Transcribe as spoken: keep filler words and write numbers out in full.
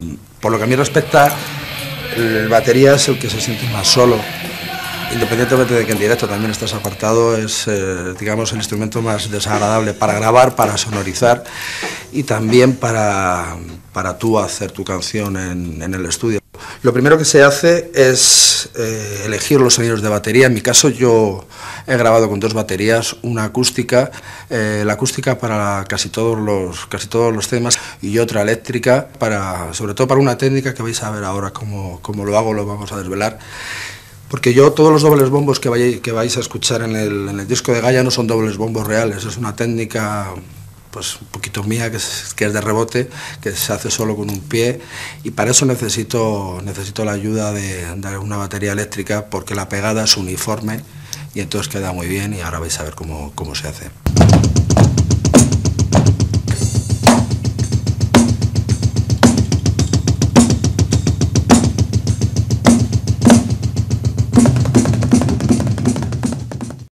Por lo que a mí respecta, el batería es el que se siente más solo, independientemente de que en directo también estás apartado, es eh, digamos el instrumento más desagradable para grabar, para sonorizar y también para, para tú hacer tu canción en, en el estudio. Lo primero que se hace es eh, elegir los sonidos de batería. En mi caso yo he grabado con dos baterías, una acústica, eh, la acústica para casi todos los casi todos los temas y otra eléctrica para sobre todo para una técnica que vais a ver ahora cómo, cómo lo hago, lo vamos a desvelar. Porque yo todos los dobles bombos que, vayáis, que vais a escuchar en el, en el disco de Gaia no son dobles bombos reales, es una técnica pues un poquito mía, que es, que es de rebote, que se hace solo con un pie, y para eso necesito, necesito la ayuda de, de una batería eléctrica, porque la pegada es uniforme y entonces queda muy bien, y ahora vais a ver cómo, cómo se hace.